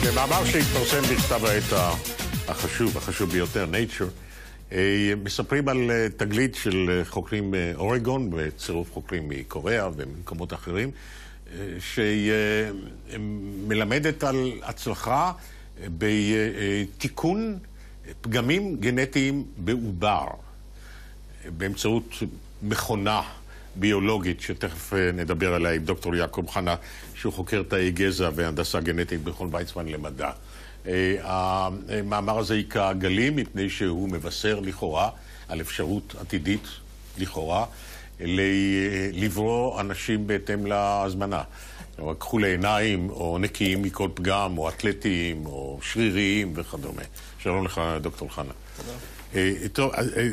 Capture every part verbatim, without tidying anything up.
במאמר שהתפרסם בכתב העת החשוב, החשוב ביותר, Nature, מספרים על תגלית של חוקרים מאורגון וצירוף חוקרים מקוריאה וממקומות אחרים, שמלמדת על הצלחה בתיקון פגמים גנטיים בעובר באמצעות מכונה ביולוגית, שתכף נדבר עליה עם דוקטור יעקב חנה, שהוא חוקר תאי גזע והנדסה גנטית במכון ויצמן למדע. המאמר הזה היכה גלים מפני שהוא מבשר לכאורה על אפשרות עתידית לכאורה לברוא אנשים בהתאם להזמנה. כחולי עיניים או נקיים מכל פגם או אתלטיים או שריריים וכדומה. שלום לך דוקטור חנה. תודה. טוב,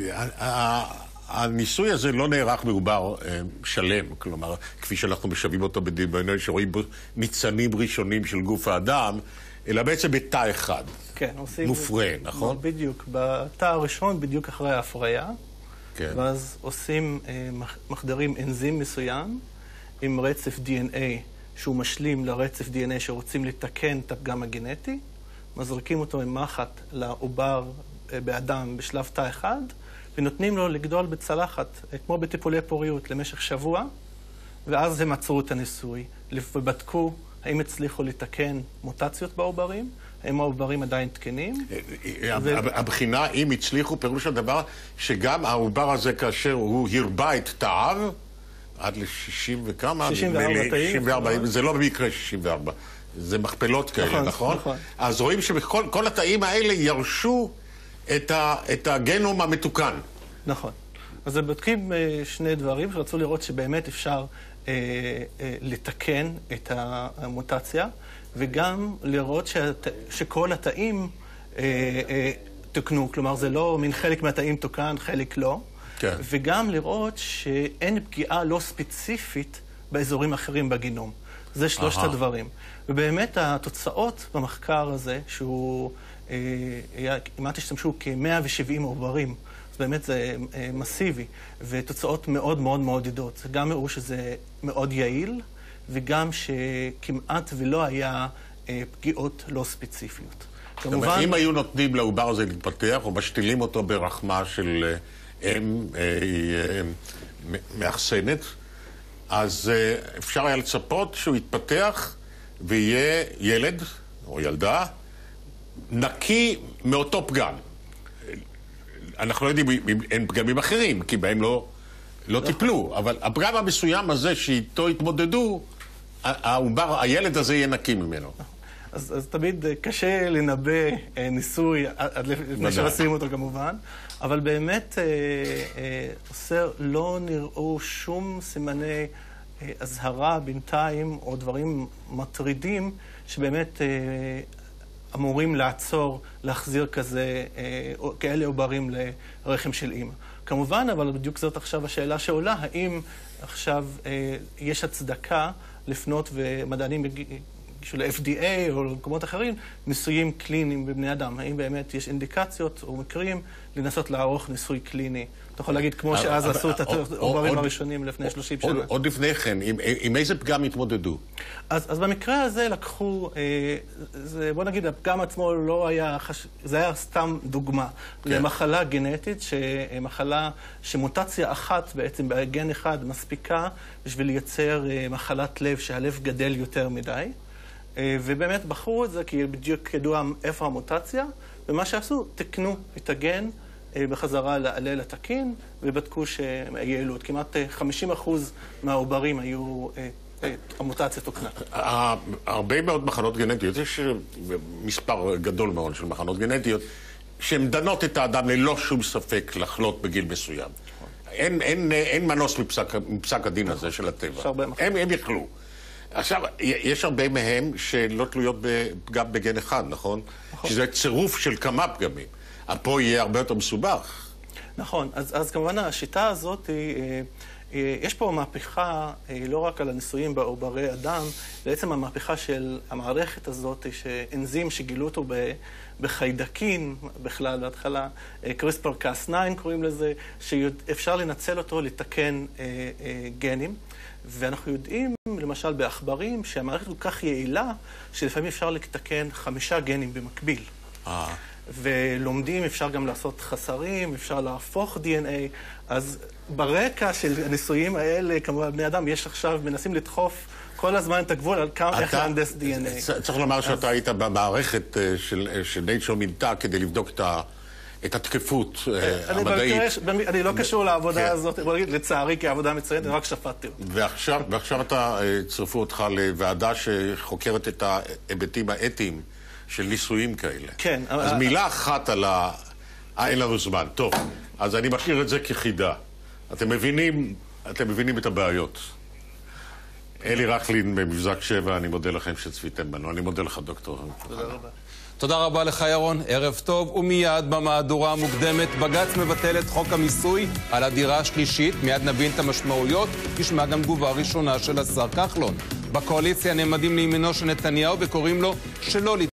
הניסוי הזה לא נערך בעובר שלם, כלומר, כפי שאנחנו משווים אותו בדמיון, שרואים בו ניצנים ראשונים של גוף האדם, אלא בעצם בתא אחד. כן, עושים... מופרה, נכון? בדיוק, בתא הראשון, בדיוק אחרי ההפריה. כן. ואז עושים, מחדרים אנזים מסוים עם רצף די אן איי, שהוא משלים לרצף די אן איי שרוצים לתקן את הפגם הגנטי, מזריקים אותו עם מחט לעובר באדם בשלב תא אחד, ונותנים לו לגדול בצלחת, כמו בטיפולי פוריות, למשך שבוע, ואז הם עצרו את הניסוי, ובדקו האם הצליחו לתקן מוטציות בעוברים, האם העוברים עדיין תקנים. הבחינה, אם הצליחו, פירוש הדבר שגם העובר הזה, כאשר הוא הרבה את תאיו, עד ל-שישים וכמה? שישים וארבע תאים. שישים וארבע, זה לא במקרה שישים וארבע, זה מכפלות כאלה, נכון? נכון. אז רואים שכל התאים האלה ירשו את הגנום המתוקן. נכון. אז הם בודקים שני דברים שרצו לראות שבאמת אפשר אה, אה, לתקן את המוטציה, וגם לראות שת, שכל התאים אה, אה, תוקנו. כלומר, זה לא מין חלק מהתאים תוקן, חלק לא. כן. וגם לראות שאין פגיעה לא ספציפית באזורים אחרים בגינום. זה שלושת Aha. הדברים. ובאמת התוצאות במחקר הזה, שהוא... כמעט השתמשו כ-מאה ושבעים עוברים, אז באמת זה מסיבי, ותוצאות מאוד מאוד מעודדות. גם הראו שזה מאוד יעיל, וגם שכמעט ולא היה פגיעות לא ספציפיות. כמובן... אם היו נותנים לעובר הזה להתפתח, או משתילים אותו ברחמה של אם מאחסנת, אז אפשר היה לצפות שהוא יתפתח ויהיה ילד או ילדה, נקי מאותו פגם. אנחנו לא יודעים אם אין פגמים אחרים, כי בהם לא, לא טיפלו, אבל הפגם המסוים הזה שאיתו התמודדו, העובר, הילד הזה יהיה נקי ממנו. אז, אז תמיד קשה לנבא ניסוי, עד לפני שעושים אותו כמובן, אבל באמת עושה, לא נראו שום סימני הזהרה בינתיים, או דברים מטרידים, שבאמת אמורים לעצור, להחזיר כזה, כאלה עוברים לרחם של אימא. כמובן, אבל בדיוק זאת עכשיו השאלה שעולה, האם עכשיו יש הצדקה לפנות ומדענים של ה-אף די איי או למקומות אחרים, ניסויים קליניים בבני אדם. האם באמת יש אינדיקציות או מקרים לנסות לערוך ניסוי קליני? אתה יכול להגיד, כמו שאז עשו את העוברים הראשונים לפני שלושים שנה. עוד לפני כן, עם איזה פגם התמודדו? אז במקרה הזה לקחו, בוא נגיד, הפגם עצמו לא היה, זה היה סתם דוגמה למחלה גנטית, מחלה שמוטציה אחת בעצם, בגן אחד, מספיקה בשביל לייצר מחלת לב, שהלב גדל יותר מדי. ובאמת בחרו את זה כי בדיוק ידוע איפה המוטציה, ומה שעשו, תקנו את הגן בחזרה לעלל התקין, ובדקו שהיעילות. כמעט חמישים אחוז מהעוברים היו, המוטציה תוקנה. הרבה מאוד מחנות גנטיות, יש מספר גדול מאוד של מחנות גנטיות, שהן דנות את האדם ללא שום ספק לחלות בגיל מסוים. אין, אין, אין מנוס מפסק, מפסק הדין הזה של הטבע. הם, הם יכלו. עכשיו, יש הרבה מהם שלא תלויות בפגם בגן אחד, נכון? נכון. שזה צירוף של כמה פגמים. פה יהיה הרבה יותר מסובך. נכון. אז, אז כמובן השיטה הזאת, יש פה מהפכה לא רק על הניסויים בעוברי אדם, בעצם המהפכה של המערכת הזאת, שאנזים שגילו אותו בחיידקים בכלל, בהתחלה, קריספר קאס תשע קוראים לזה, שאפשר לנצל אותו לתקן גנים. ואנחנו יודעים, למשל, בעכברים, שהמערכת כל כך יעילה, שלפעמים אפשר לתקן חמישה גנים במקביל. אה. ולומדים, אפשר גם לעשות חסרים, אפשר להפוך די אן איי. אז ברקע של הניסויים האלה, כמובן, בני אדם, יש עכשיו, מנסים לדחוף כל הזמן את הגבול על כמה איך להנדס די אן איי. צריך לומר שאתה היית במערכת של נייצ'ר מינתה כדי לבדוק את התקפות המדעית. אני לא קשור לעבודה הזאת, לצערי, כי העבודה מצוינת, רק שפטתי אותה. ועכשיו אתה צרפו אותך לוועדה שחוקרת את ההיבטים האתיים של ניסויים כאלה. כן. אז מילה אחת על ה... אה, אין לנו זמן. טוב, אז אני מכיר את זה כחידה. אתם מבינים, אתם מבינים את הבעיות. אלי רכלין במבזק שבע, אני מודה לכם שצפיתם בנו. אני מודה לך, דוקטור. תודה רבה. תודה רבה לך, ירון. ערב טוב. ומיד במהדורה המוקדמת, בג"ץ מבטל את חוק המיסוי על הדירה השלישית. מיד נבין את המשמעויות. נשמע גם תגובה ראשונה של השר כחלון. בקואליציה נעמדים לימינו של נתניהו וקוראים לו שלא